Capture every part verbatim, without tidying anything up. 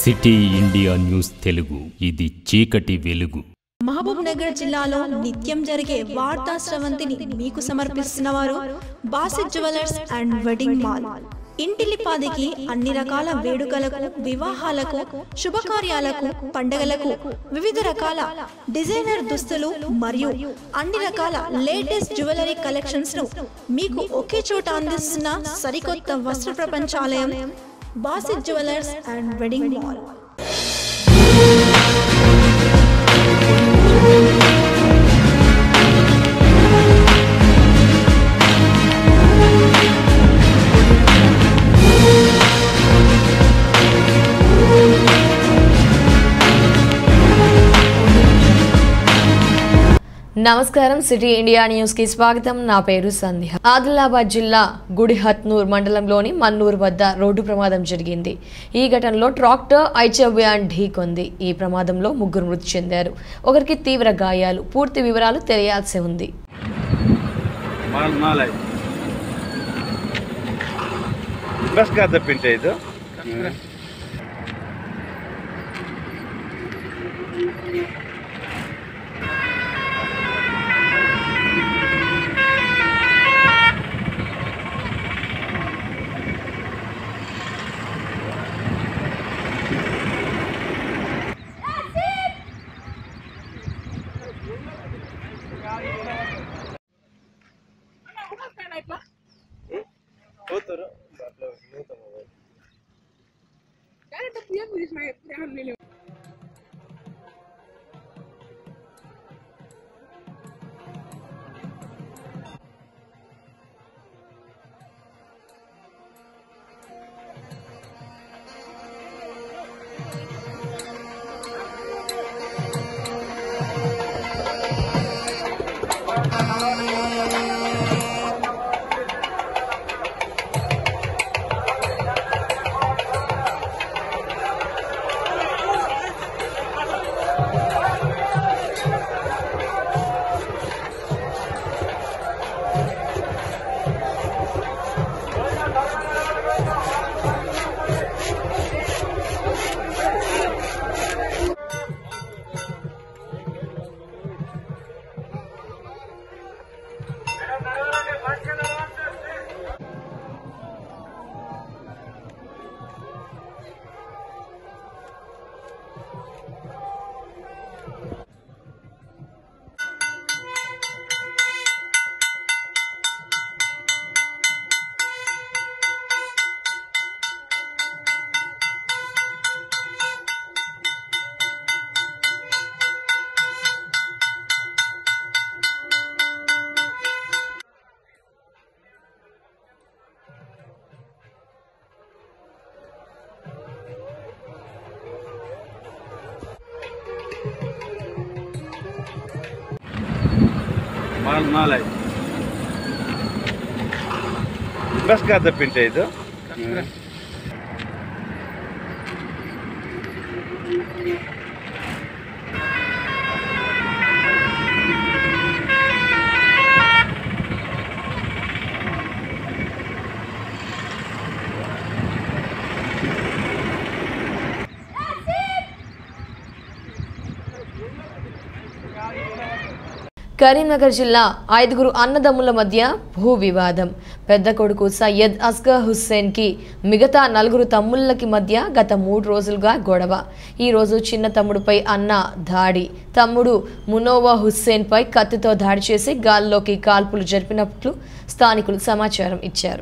City India news Telugu ఇది చీకటి వెలుగు. మహబూబ్ నగర్ జిల్లాలో నిత్యం జరిగే వార్తా స్రవంతిని మీకు సమర్పిస్తున్న వారు Basith jewellers and wedding mall. ఇంటిలిపాదికి అన్ని రకాల వేడుకలకు, వివాహాలకు, శుభకార్యాలకు, పండుగలకు వివిధ రకాల డిజైనర్ దుస్తులు మరియు అన్ని రకాల లేటెస్ట్ జ్యువెలరీ కలెక్షన్స్ ను మీకు ఒకే చోట అందిస్తున్న సరికొత్త వస్త్ర ప్రపంచాలయం Basith jewellers and wedding mall. నమస్కారం, సిటీ ఇండియా న్యూస్ కి స్వాగతం. నా పేరు సంధ్య. ఆదిలాబాద్ జిల్లా గుడిహత్నూర్ మండలంలోని మన్నూర్ వద్ద రోడ్డు ప్రమాదం జరిగింది. ఈ ఘటనలో ట్రాక్టర్ ఐచవ్యాన్ ఢీకొంది. ఈ ప్రమాదంలో ముగ్గురు మృతి చెందారు, ఒకరికి తీవ్ర గాయాలు. పూర్తి వివరాలు తెలియాల్సి ఉంది. Malay. Bas kada pinta itu. Karimnagar జిల్లా ఐదుగురు అన్నదమ్ముల మధ్య భూ వివాదం. పెద్ద కొడుకు సయ్యద్ అస్గర్ హుస్సేన్ కి మిగతా నలుగురు తమ్ముళ్ళకి మధ్య గత మూడు రోజులుగా గొడవ. ఈ రోజు చిన్న తమ్ముడుపై అన్న దాడి. తమ్ముడు మునోవా హుస్సేన్ పై కత్తితో దాడి చేసి గాల్లోకి కాల్పులు జరిపినట్లు స్థానికులు సమాచారం ఇచ్చారు.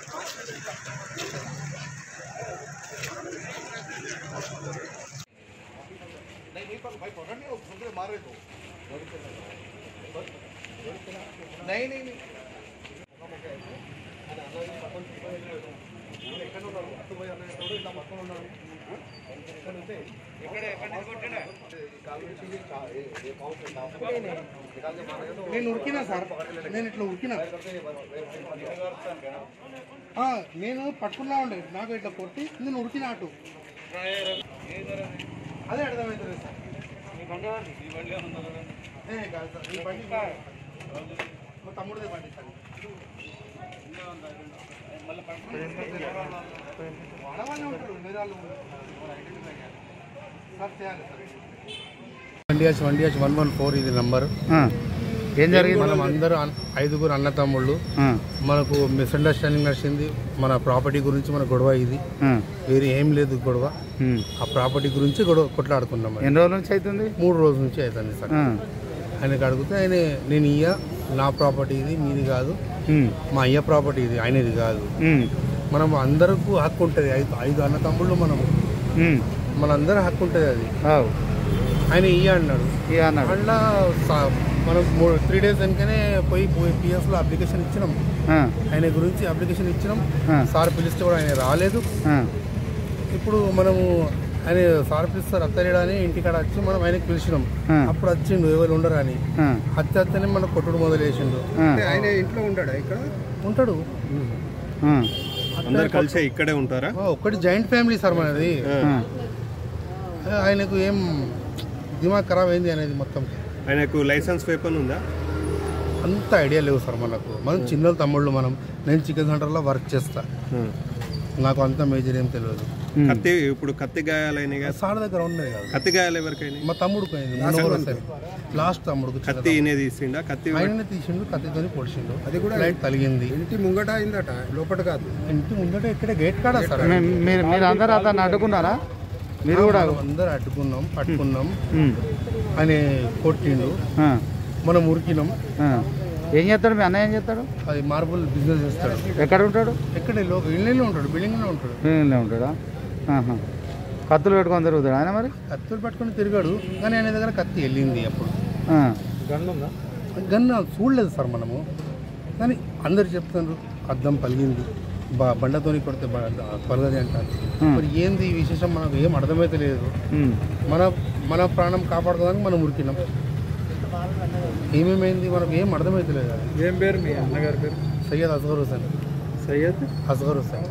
नहीं नहीं नहीं నేను ఉరికినా సార్, నేను ఇట్లా ఉరికినా, నేను పట్టుకున్నా ఉండే, నాకు ఇట్లా కొట్టి నేను ఉరికినా అటు, అదే అర్థమవుతుంది సార్. తమ్ముడిదే బండి సార్. వాడవాళ్ళే ఉంటాడు, వేరే వాళ్ళు one DH one DH one one four ఇది నంబర్. ఏం జరిగింది? మనం అందరూ ఐదుగురు అన్న తమ్ముళ్ళు, మనకు మిస్అండర్స్టాండింగ్ నడిచింది. మన ప్రాపర్టీ గురించి మన గొడవ ఇది, వేరే ఏం లేదు గొడవ. ఆ ప్రాపర్టీ గురించి గొడవ కొట్లాడుకున్నాం. ఎన్ని రోజుల నుంచి అవుతుంది? మూడు రోజుల నుంచి అవుతుంది సార్. ఆయనకు అడిగితే ఆయన నేను ఇయ్య, నా ప్రాపర్టీ ఇది, మీది కాదు, మా అయ్య ప్రాపర్టీ ఇది, ఆయనది కాదు. మనం అందరికీ హక్కు ఉంటుంది. ఐదు ఐదు అన్న తమ్ముళ్ళు మనము, మనందరూ హక్కు ఉంటుంది అది. ఆయన ఇయ్య అన్నాడు. అట్లా మనం మూడు త్రీ డేస్ వెనుకనే పోయి పిఎస్లో అప్లికేషన్ ఇచ్చినాం. ఆయన గురించి అప్లికేషన్ ఇచ్చినాం. సార్ పిలిస్తే కూడా ఆయన రాలేదు. ఇప్పుడు మనము ఆయన సార్ పిలుస్తారు అత్తలేడా అని ఇంటికాడ వచ్చి మనం ఆయనకి పిలిచినాం. అప్పుడు వచ్చిండు ఎవరు ఉండరు అని. హత్య హత్యనే మన కొట్టుడు మొదలేసిండు. ఆయన ఇంట్లో ఉంటాడు, ఇక్కడ ఉంటాడు. అందరు కలిసి ఇక్కడే ఉంటారా? ఒక్కటి జాయింట్ ఫ్యామిలీ సార్ మనది. ఆయనకు ఏం దిమాగ్ ఖరాబ్ అయింది అనేది మొత్తం. ఆయనకు లైసెన్స్ పేపర్ ఉందా? అంత ఐడియా లేవు సార్ మనకు. మనం చిన్న తమ్ముళ్ళు. మనం నేను చికెన్ సెంటర్లో వర్క్ చేస్తా, నాకు అంత మేజర్ ఏం తెలియదు. కత్తి ఇప్పుడు కత్తి గాయాలైన సార్ దగ్గర ఉన్నది కదా. కత్తి గాయాలు ఎవరికైనా? మా తమ్ముడుకు అయింది. లాస్ట్ తమ్ముడుకు కత్తి తీసిండా? కత్తి ఆయననే తీసిండు, కత్తితో పొడిచిండు. అది కూడా లైట్ తలిగింది. ఇంటి ముంగట అయిందట, లోపల కాదు. ఇంటి ముంగట ఇక్కడ గేట్ కాడ సార్. మీరు అందరూ అతను అడ్డుకున్నారా? మీరు కూడా? అందరు అడ్డుకున్నాం, పట్టుకున్నాం. ఆయన కొట్టిండు, మనం ఉరికినాం. ఏం చేస్తాడు మీ అన్న? ఏం చేస్తాడు? అది మార్బుల్ బిజినెస్ చేస్తాడు. ఎక్కడ ఉంటాడు? ఎక్కడ ఇళ్ళలో ఉంటాడు, బిల్డింగ్లో ఉంటాడు. బిల్డింగ్లో ఉంటాడా? కత్తులు పెట్టుకొని తిరుగుతాడు ఆయన? మరి కత్తులు పట్టుకొని తిరిగాడు, కానీ ఆయన దగ్గర కత్తి వెళ్ళింది. అప్పుడు గన్ ఉందా? గన్ చూడలేదు సార్ మనము, కానీ అందరు చెప్తున్నారు అద్దం పలిగింది, బా బండతోని కొడితే పలగది అంటారు. మరి ఏంది విశేషం మనకు ఏం అర్థమైతే లేదు. మన మన ప్రాణం కాపాడుకోవడానికి మనం ఉరికినాం. ఏమేమైంది మనకు ఏం అర్థమైతే లేదు. ఏం పేరు మీ అన్నగారి పేరు? సయ్యద్ అస్గర్ హుసేన్. సయ్యద్ అస్గర్ హుసేన్.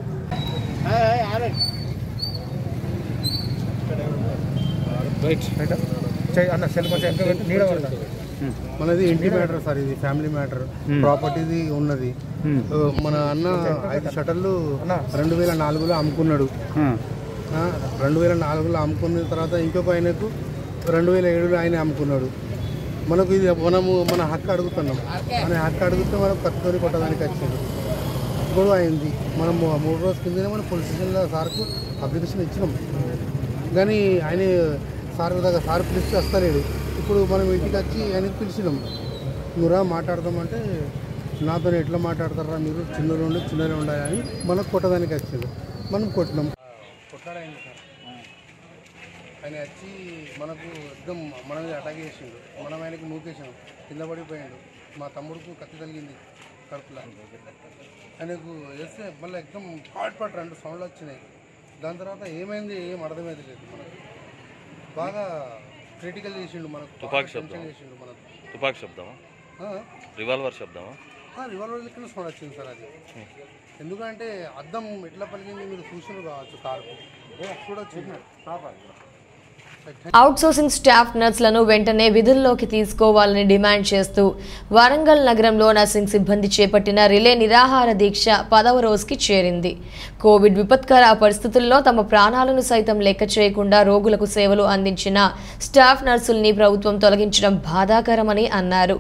మనది ఇంటి మ్యాటర్ సార్, ఇది ఫ్యామిలీ మ్యాటర్. ప్రాపర్టీది ఉన్నది. మన అన్న ఐదు షటర్లు రెండు వేల నాలుగులో అమ్ముకున్నాడు. రెండు వేల నాలుగులో అమ్ముకున్న తర్వాత ఇంకొక ఆయనకు రెండు వేల ఏడులో ఆయన అమ్ముకున్నాడు. మనకు ఇది మనము మన హక్కు అడుగుతున్నాం. మన హక్కు అడిగితే మనం కత్తితోని కొట్టడానికి వచ్చింది. గొడవ అయింది. మనం మూడు రోజుల కిందనే మనం పోలీస్ స్టేషన్లో సార్కు అప్లికేషన్ ఇచ్చినాం, కానీ ఆయన సార్ దగ్గర సార్ పిలిస్తే వస్తలేడు. ఇప్పుడు మనం ఇంటికి వచ్చి ఆయనకి పిలిచినాం. నువ్వురా మాట్లాడదామంటే నాతో ఎట్లా మాట్లాడతారా మీరు, చిన్నలో ఉండి చిన్నలో ఉండాలి అని మనకు కొట్టడానికి వచ్చింది. మనం కొట్టినాం. కొట్లాడైంది సార్. ఆయన వచ్చి మనకు ఎక్దం మన మీద అటాక్ చేసిండు. మనం ఆయనకు నూకేసాం, కింద పడిపోయాడు. మా తమ్ముడుకు కత్తి తగిలింది కడుపులో. ఆయనకు వేస్తే మళ్ళీ ఎక్దం హాట్ పట్ రెండు సౌండ్లు వచ్చినాయి. దాని తర్వాత ఏమైంది ఏం అర్థమైతే లేదు. మనకు బాగా క్రిటికల్ చేసిండు. మనకు తుపాకీ శబ్దం చేసిండు. మనకు తుపాకీ శబ్దమా? రివాల్వర్ శబ్దమా? రివాల్వర్ లెక్కన సౌండ్ వచ్చింది సార్ అది. ఎందుకంటే అద్దం ఎట్లా పలిగింది మీరు చూసినారు కావచ్చు. కారు కూడా వచ్చింది. అవుట్సోర్సింగ్ స్టాఫ్ నర్సులను వెంటనే విధుల్లోకి తీసుకోవాలని డిమాండ్ చేస్తూ వరంగల్ నగరంలో నర్సింగ్ సిబ్బంది చేపట్టిన రిలే నిరాహార దీక్ష పదవ రోజుకి చేరింది. కోవిడ్ విపత్కర పరిస్థితుల్లో తమ ప్రాణాలను సైతం లెక్క చేయకుండా రోగులకు సేవలు అందించిన స్టాఫ్ నర్సుల్ని ప్రభుత్వం తొలగించడం బాధాకరమని అన్నారు.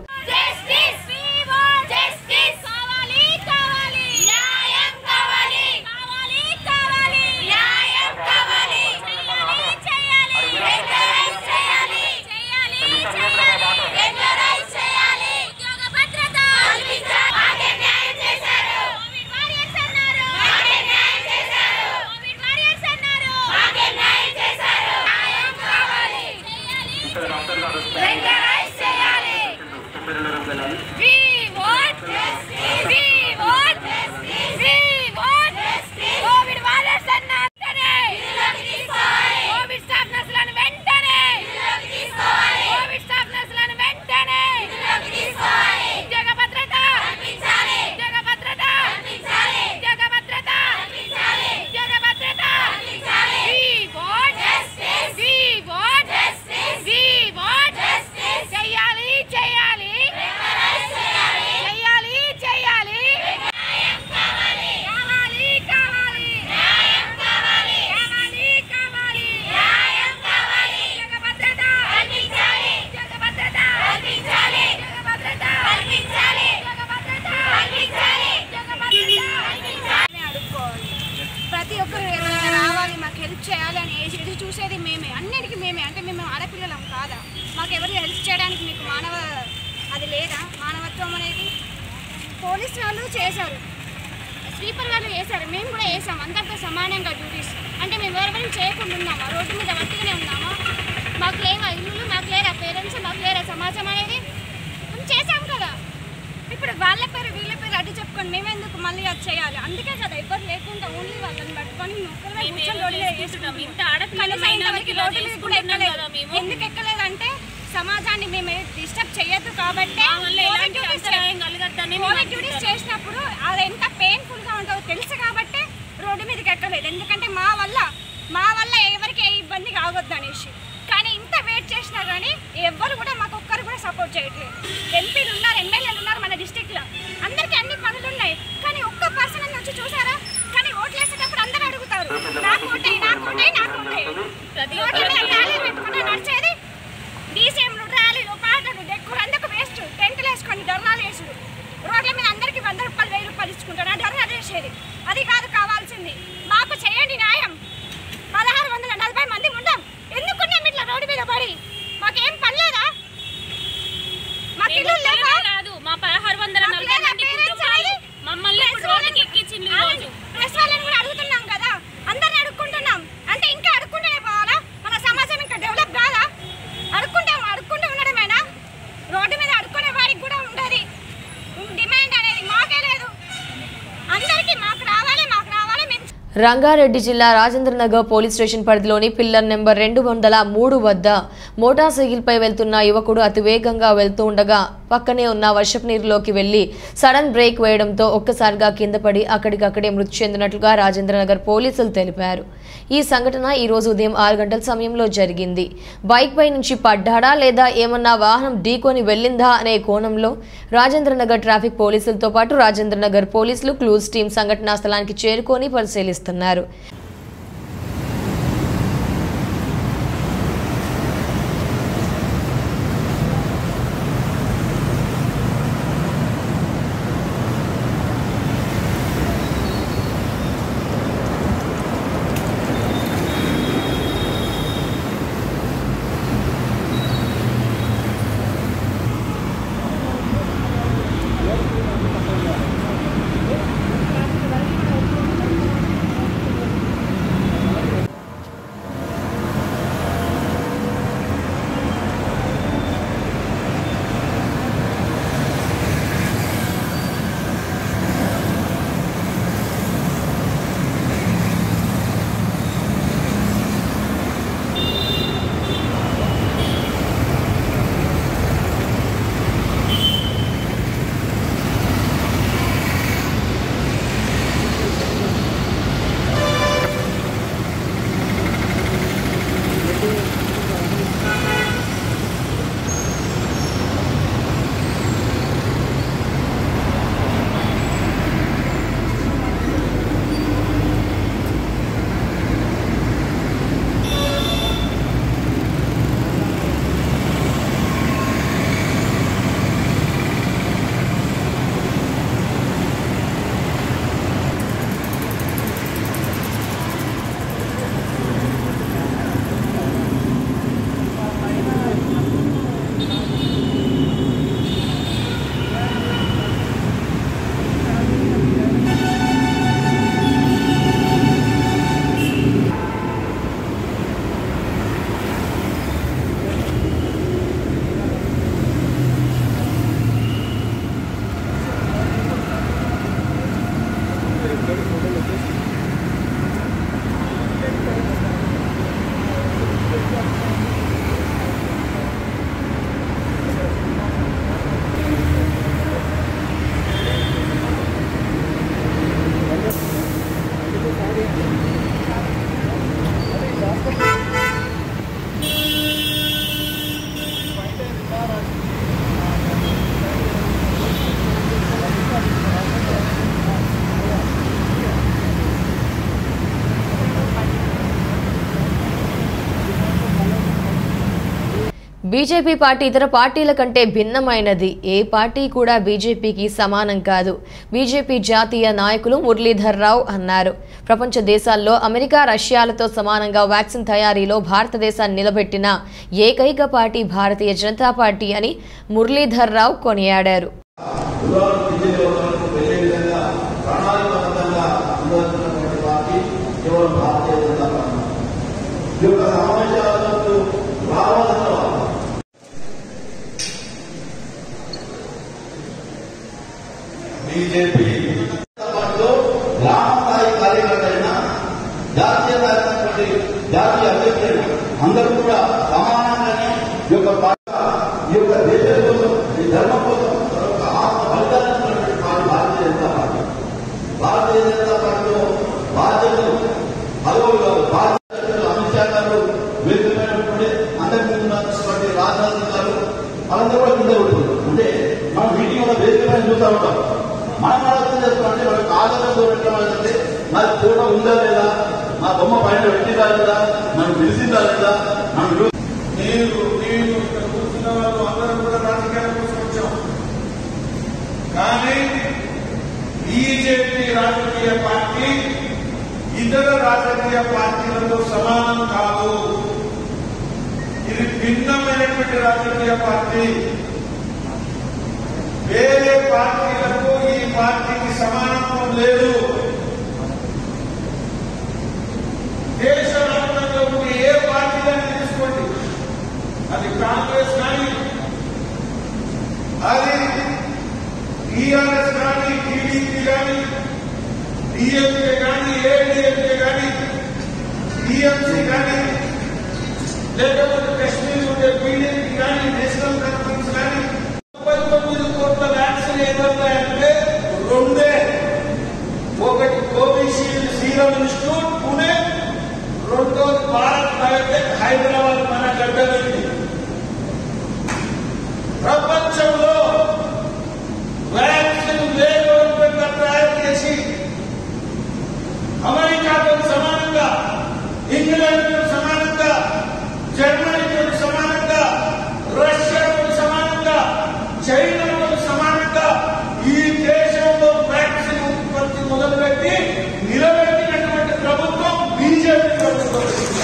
మేమే అంటే మేము ఆడపిల్లలం కాదా? మాకు ఎవరు హెల్ప్ చేయడానికి మీకు మానవ అది లేదా? మానవత్వం అనేది పోలీసు వాళ్ళు చేశారు, స్వీపర్ వాళ్ళు వేశారు, మేము కూడా వేసాం. అందరితో సమానంగా డ్యూటీస్. అంటే మేము ఎవరెవరిని చేయకుండా ఉన్నామా? రోడ్డు మీద వట్టిగానే ఉన్నామా? మాకు లేవా ఇల్లు? మాకు లేరా పేరెంట్స్? మాకు లేరా సమాజం అనేది? మేము చేసాం కదా. ఇప్పుడు వాళ్ళ పేరు వీళ్ళ పేరు అడ్డు చెప్పుకొని మేమెందుకు మళ్ళీ అది చేయాలి? అందుకే కదా ఎవరు లేకుండా ఓన్లీ వాళ్ళని పట్టుకొని ఎందుకు ఎక్కలేదంటే సమాజాన్ని మేము డిస్టర్బ్ చేయొద్దు కాబట్టి. డ్యూటీస్ చేసినప్పుడు అది ఎంత పెయిన్ఫుల్గా ఉంటుందో తెలుసు కాబట్టి రోడ్డు మీదకి ఎక్కలేదు. ఎందుకంటే మా వల్ల మా వల్ల ఎవరికి ఏ ఇబ్బంది కావద్దు అనేసి. కానీ ఇంత వెయిట్ చేసినా కానీ ఎవ్వరు కూడా మాకు ఒక్కరు కూడా సపోర్ట్ చేయట్లేదు. ఎంపీలు ఉన్నారు, ఎమ్మెల్యేలు ఉన్నారు మన డిస్టిక్లో, అందరికీ అన్ని పనులు ఉన్నాయి. కానీ ఒక్క పర్సన్ అని వచ్చి చూసారా? కానీ ఓట్లు వేసేటప్పుడు అందరూ అడుగుతారు నాకు ఓటేయి నాకు ఓటేయి నాకు ఓటేయి. రోడ్ల మీద ర్యాలీలు పెట్టుకుంటూ నడిచేది డీసీఎంలు, ర్యాలీలు, పాటలు, డెక్కులు అందుకు వేస్ట్. టెంట్లు వేసుకొని ధర్నాలు వేసుడు, రోడ్ల మీద అందరికీ వంద రూపాయలు వెయ్యి రూపాయలు ఇచ్చుకుంటారు. ఆ ధర్నా చేసేది అది కాదు కావాల్సింది. మాకు చేయండి న్యాయం. పదహారు వందల నలభై మంది ఉండం ఎందుకున్నాం ఇట్లా రోడ్డు మీద పడి? మాకేం పని లేదా? మాకు ఇల్లు లేవా? మా పదహారు వందల నలభై మంది మమ్మల్ని రోడ్డుకి ఎక్కించింది. ప్రెస్ వాళ్ళని కూడా అడుగుతున్నాం కదా, అందరిని అడుక్కుంటున్నాం. అంటే ఇంకా అడుక్కుంటూనే పోవాలా? మన సమాజం ఇంకా డెవలప్ కాదా? అడుక్కుంటాం, అడుక్కుంటూ ఉండడమేనా? రోడ్డు మీద అడుక్కునే వారికి కూడా ఉండదు డిమాండ్ అనేది. మాకే లేదు. అందరికీ మాకు రావాలి మాకు రావాలి. మేము రంగారెడ్డి జిల్లా రాజేంద్రనగర్ పోలీస్ స్టేషన్ పరిధిలోని పిల్లర్ నెంబర్ రెండు వందల మూడు వద్ద మోటార్ సైకిల్పై వెళ్తున్న యువకుడు అతివేగంగా వెళ్తూ ఉండగా పక్కనే ఉన్న వర్షపు నీరులోకి వెళ్లి సడన్ బ్రేక్ వేయడంతో ఒక్కసారిగా కింద పడి అక్కడికక్కడే మృతి చెందినట్లుగా రాజేంద్రనగర్ పోలీసులు తెలిపారు. ఈ సంఘటన ఈ రోజు ఉదయం ఆరు గంటల సమయంలో జరిగింది. బైక్ పై నుంచి పడ్డాడా లేదా ఏమన్నా వాహనం ఢీకొని వెళ్ళిందా అనే కోణంలో రాజేంద్రనగర్ ట్రాఫిక్ పోలీసులతో పాటు రాజేంద్రనగర్ పోలీసులు క్లూస్ టీం సంఘటనా స్థలానికి చేరుకొని పరిశీలిస్తున్నారు. బీజేపీ పార్టీ ఇతర పార్టీల కంటే భిన్నమైనది. ఏ పార్టీ కూడా బీజేపీకి సమానం కాదు. బీజేపీ జాతీయ నాయకులు మురళీధర్ రావు అన్నారు. ప్రపంచ దేశాల్లో అమెరికా, రష్యాలతో సమానంగా వ్యాక్సిన్ తయారీలో భారతదేశాన్ని నిలబెట్టిన ఏకైక పార్టీ భారతీయ జనతా పార్టీ అని మురళీధర్ రావు కొనియాడారు. బీజేపీ పార్టీలో గ్రామ స్థాయి కార్యకర్తలైన జాతీయ నాయకులు జాతీయ అధ్యక్షులైన అందరూ కూడా సమానంగానే ఈ యొక్క ఈ యొక్క దేశం కోసం ఈ ధర్మం కోసం ఫలితాలు భారతీయ జనతా పార్టీ భారతీయ జనతా పార్టీలో బాధ్యతలు పదవులు బాధ్యతలు అమిత్ షా గారు వేదికమైనటువంటి అంతకుముందు ఉన్నటువంటి రాజ్నాథ్ గారు వాళ్ళందరూ కూడా కింద ఉంటున్నారు. అంటే మనం మీటింగ్ వల్ల వేదికమైన చూస్తూ ఉంటాం. మనం అర్థం చేసుకోవాలంటే వాళ్ళకి ఆదరణ పెట్టాలంటే నాకు ఫోటో ఉందా లేదా, నా బొమ్మ పైన పెట్టిందా లేదా, మనం తెలిసిందా లేదా, మనం నేను నేను ఇక్కడ కూర్చున్న వాళ్ళు అందరం కూడా రాజకీయాల కోసం వచ్చాం. కానీ బీజేపీ రాజకీయ పార్టీ ఇతర రాజకీయ పార్టీలతో సమానం కాదు. ఇది భిన్నమైనటువంటి రాజకీయ పార్టీ. వేరే పార్టీలకు ఈ పార్టీకి సమానత్వం లేదు. దేశవ్యాప్తంగా ఉండే ఏ పార్టీలను తీసుకోండి, అది కాంగ్రెస్ కానీ, అది టీఆర్ఎస్ కానీ, టీడీపీ కానీ, డిఎంకే కానీ, ఏడీఎంకే కానీ, టీఎంసీ కానీ, లేకపోతే కశ్మీర్ ఉండే పీడీపీ కానీ, నేషనల్ కాన్ఫరెన్స్ కానీ, ముప్పై తొమ్మిది కోట్ల వ్యాక్సిన్ ఏదంటే రెండే. ఒకటి కోవిషీల్డ్ సీరం ఇన్స్టిట్యూట్ పుణే, రెండోది భారత్ బయోటెక్ హైదరాబాద్ మన గడ్డలింది. ప్రపంచంలో వ్యాక్సిన్ వేగవంతంగా తయారు చేసి అమెరికాతో సమానంగా, ఇంగ్లాండ్తో సమానంగా, జర్మనీతో సమానంగా, రష్యాతో సమానంగా, చైనాతో సమానంగా ఈ దేశంలో వ్యాక్సిన్ ఉత్పత్తి మొదలుపెట్టి నిలబెట్టినటువంటి ప్రభుత్వం బీజేపీ ప్రభుత్వం.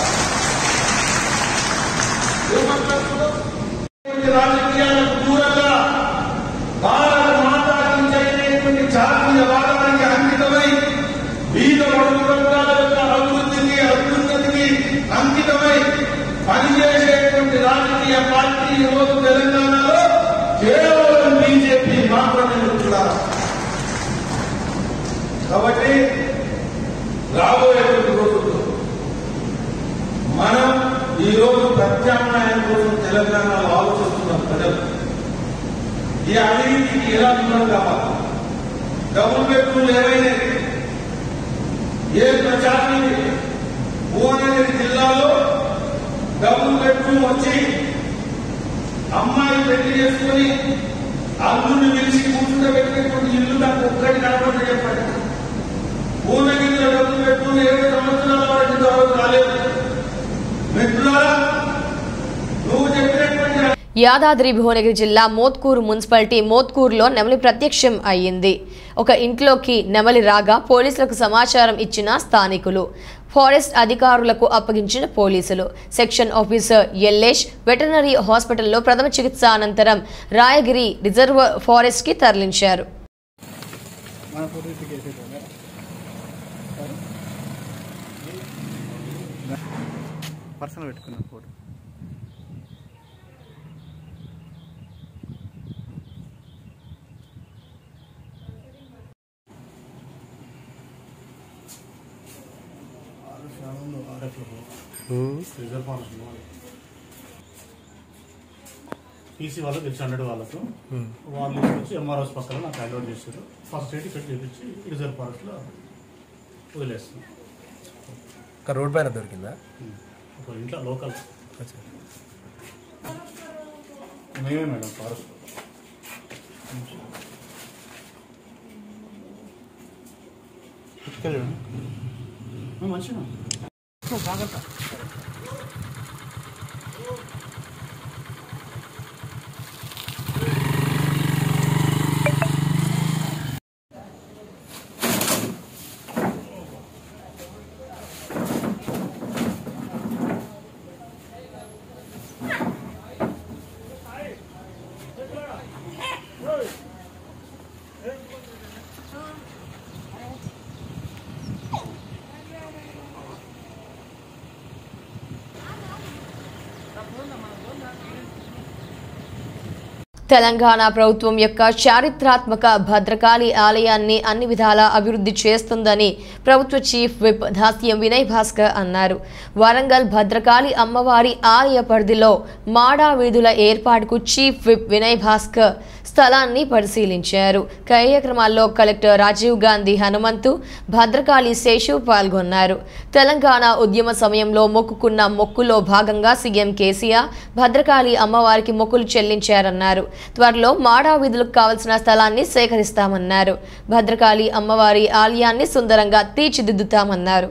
రాజకీయాలకు దూరంగా భారత మాతాకి జరిగినటువంటి జాతీయవాదానికి అంకితమై వీధ అడుగు వర్గాల యొక్క అభివృద్ధికి అభ్యున్నతికి అంకితమై పనిచేసేటువంటి రాజకీయ పార్టీ ఈరోజు తెలంగాణలో కేవలం బీజేపీ మాత్రమే ఉంటున్నారు. కాబట్టి రాబోయేటువంటి రోజుల్లో మనం ఈరోజు ప్రత్యామ్నాయం కోసం తెలంగాణలో ఆలోచిస్తున్నాం. ప్రజలు ఈ అవినీతికి ఎలా దూరం కావాలి, డబుల్ బెడ్రూమ్లు ఏమైనా ఏ ప్రచారం భువనగిరి జిల్లాలో డబుల్ బెడ్రూమ్ వచ్చి అమ్మాయి పెళ్లి చేసుకుని అల్లుని పిలిచి కూర్చుండబెట్టినటువంటి ఇల్లు నాకు ఒక్కటి కనపడి చెప్పండి. భువనగిరిలో డబుల్ బెడ్రూమ్ ఇరవై సంవత్సరాల వరకు ఇంతవరకు రాలేదు. మిత్రులారా, నువ్వు చెప్పినటువంటి యాదాద్రి భువనగిరి జిల్లా మోత్కూరు మున్సిపాలిటీ మోత్కూరులో నెమలి ప్రత్యక్షం అయ్యింది. ఒక ఇంట్లోకి నెమలి రాగా పోలీసులకు సమాచారం ఇచ్చిన స్థానికులు, ఫారెస్ట్ అధికారులకు అప్పగించిన పోలీసులు సెక్షన్ ఆఫీసర్ ఎల్లేష్ వెటర్నరీ హాస్పిటల్లో ప్రథమ చికిత్స అనంతరం రాయగిరి రిజర్వ్ ఫారెస్ట్ కి తరలించారు. పీసీ వాళ్ళు తెలిసి హండ్రెడ్ వాళ్ళకు వాళ్ళు వచ్చి ఎంఆర్ఎస్ పక్కన నాకు అలౌట్ చేశారు. ఫస్ట్ ఎయిడ్ ఇక్కడ చేపించి రిజర్వ్ ఫారెస్ట్లో వదిలేస్తున్నాం. ఒక రోడ్ పైన దొరికిందా? ఒక ఇంట్లో లోకల్ మేమే మేడం ఫారెస్ట్ మంచిగా జాగ్రత్త. తెలంగాణ ప్రభుత్వం యొక్క చారిత్రాత్మక భద్రకాళి ఆలయాన్ని అన్ని విధాలా అభివృద్ధి చేస్తుందని ప్రభుత్వ చీఫ్ విప్ దాస్యం వినయ్ భాస్కర్ అన్నారు. వరంగల్ భద్రకాళి అమ్మవారి ఆలయ పరిధిలో మాడా వీధుల ఏర్పాటుకు చీఫ్ విప్ వినయ్ భాస్కర్ స్థలాన్ని పరిశీలించారు. కార్యక్రమాల్లో కలెక్టర్ రాజీవ్ గాంధీ హనుమంతు, భద్రకాళి శేషు పాల్గొన్నారు. తెలంగాణ ఉద్యమ సమయంలో మొక్కుకున్న మొక్కులో భాగంగా సీఎం కేసీఆర్ భద్రకాళి అమ్మవారికి మొక్కులు చెల్లించారన్నారు. త్వరలో మాడా వీధులకు కావలసిన స్థలాన్ని సేకరిస్తామన్నారు. భద్రకాళి అమ్మవారి ఆలయాన్ని సుందరంగా తీర్చిదిద్దుతామన్నారు.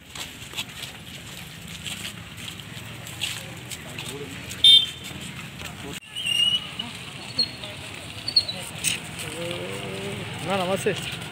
నమస్తే.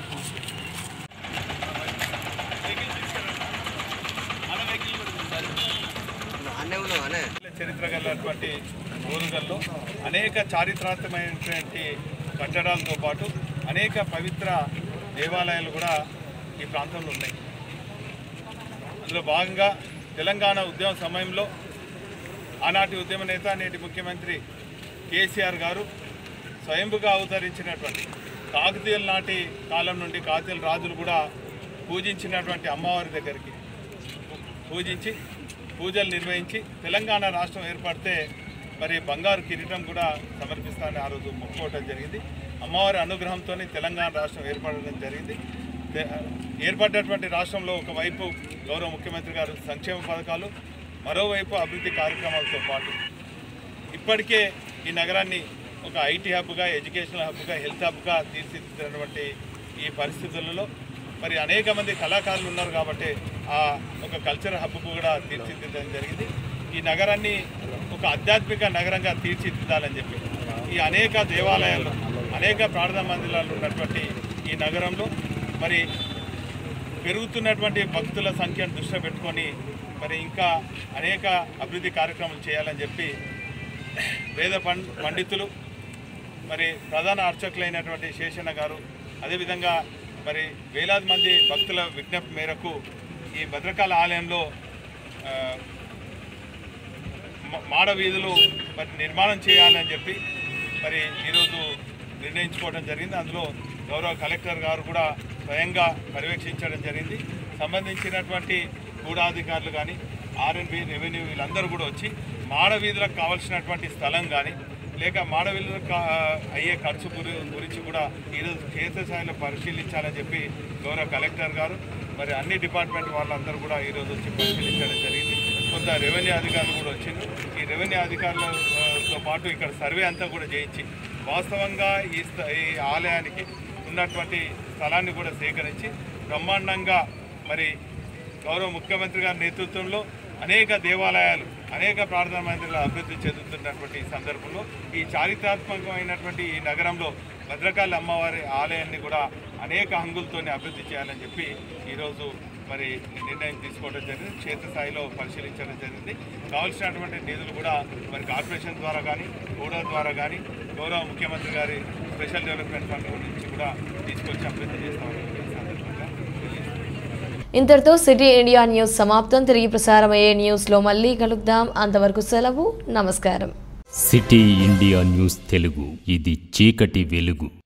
చరిత్ర గలటువంటి ఊరుగల్లో అనేక చారిత్రాత్మకమైనటువంటి కట్టడాలతో పాటు అనేక పవిత్ర దేవాలయాలు కూడా ఈ ప్రాంతంలో ఉన్నాయి. అందులో భాగంగా తెలంగాణ ఉద్యమ సమయంలో ఆనాటి ఉద్యమ నేత నేటి ముఖ్యమంత్రి కేసీఆర్ గారు స్వయంభుగా అవతరించినటువంటి కాకతీయుల నాటి కాలం నుండి కాకతీయుల రాజులు కూడా పూజించినటువంటి అమ్మవారి దగ్గరికి పూజించి పూజలు నిర్వహించి తెలంగాణ రాష్ట్రం ఏర్పడితే మరి బంగారు కిరీటం కూడా సమర్పిస్తానని ఆ రోజు మొక్కుకోవడం జరిగింది. అమ్మవారి అనుగ్రహంతో తెలంగాణ రాష్ట్రం ఏర్పడడం జరిగింది. ఏర్పడ్డటువంటి రాష్ట్రంలో ఒకవైపు గౌరవ ముఖ్యమంత్రి గారు సంక్షేమ పథకాలు, మరోవైపు అభివృద్ధి కార్యక్రమాలతో పాటు ఇప్పటికే ఈ నగరాన్ని ఒక ఐటీ హబ్గా, ఎడ్యుకేషనల్ హబ్గా, హెల్త్ హబ్గా తీర్చిదిద్దినటువంటి ఈ పరిస్థితులలో మరి అనేక మంది కళాకారులు ఉన్నారు కాబట్టి ఆ ఒక కల్చర్ హబ్కు కూడా తీర్చిదిద్దడం జరిగింది. ఈ నగరాన్ని ఒక ఆధ్యాత్మిక నగరంగా తీర్చిదిద్దాలని చెప్పి ఈ అనేక దేవాలయాలు, అనేక ప్రార్థనా మందిరాలు ఉన్నటువంటి ఈ నగరంలో మరి పెరుగుతున్నటువంటి భక్తుల సంఖ్యను దృష్టిలో పెట్టుకొని మరి ఇంకా అనేక అభివృద్ధి కార్యక్రమాలు చేయాలని చెప్పి వేద పండితులు, మరి ప్రధాన అర్చకులైనటువంటి శేషన్న గారు, అదేవిధంగా మరి వేలాది మంది భక్తుల విజ్ఞప్తి మేరకు ఈ భద్రకాళి ఆలయంలో మాడ వీధులు మరి నిర్మాణం చేయాలని చెప్పి మరి ఈరోజు నిర్ణయించుకోవడం జరిగింది. అందులో గౌరవ కలెక్టర్ గారు కూడా స్వయంగా పర్యవేక్షించడం జరిగింది. సంబంధించినటువంటి గూఢాధికారులు కానీ, ఆర్ఎన్బి, రెవెన్యూ వీళ్ళందరూ కూడా వచ్చి మాడ వీధులకు కావాల్సినటువంటి స్థలం కానీ లేక మాడ వీధులకు అయ్యే ఖర్చు గురించి కూడా ఈరోజు క్షేత్రస్థాయిలో పరిశీలించాలని చెప్పి గౌరవ కలెక్టర్ గారు మరి అన్ని డిపార్ట్మెంట్ వాళ్ళందరూ కూడా ఈరోజు వచ్చి పరిశీలించడం జరిగింది. కొంత రెవెన్యూ అధికారులు కూడా వచ్చింది. ఈ రెవెన్యూ అధికారులతో పాటు ఇక్కడ సర్వే అంతా కూడా చేయించి వాస్తవంగా ఈ ఈ ఆలయానికి ఉన్నటువంటి స్థలాన్ని కూడా సేకరించి బ్రహ్మాండంగా మరి గౌరవ ముఖ్యమంత్రి గారి నేతృత్వంలో అనేక దేవాలయాలు, అనేక ప్రార్థనా మందిరాలు అభివృద్ధి చెందుతున్నటువంటి ఈ సందర్భంలో ఈ చారిత్రాత్మకమైనటువంటి ఈ నగరంలో భద్రకాళి అమ్మవారి ఆలయాన్ని కూడా అనేక హంగులతో అభివృద్ధి చేయాలని చెప్పి ఈరోజు మరి నిర్ణయం తీసుకోవడం జరిగింది. క్షేత్రస్థాయిలో పరిశీలించడం జరిగింది. కావాల్సినటువంటి నిధులు కూడా మరి కార్పొరేషన్ ద్వారా కానీ, గూడా ద్వారా కానీ, గౌరవ ముఖ్యమంత్రి గారి స్పెషల్ డెవలప్మెంట్ ఫండ్ నుంచి కూడా తీసుకొచ్చి అభివృద్ధి చేస్తామని సందర్భంగా ఇంతటితో సిటీ ఇండియా న్యూస్ సమాప్తం. తిరిగి ప్రసారమయ్యే న్యూస్లో మళ్ళీ కలుద్దాం. అంతవరకు సెలవు. నమస్కారం. సిటీ ఇండియా న్యూస్ తెలుగు, ఇది చీకటి వెలుగు.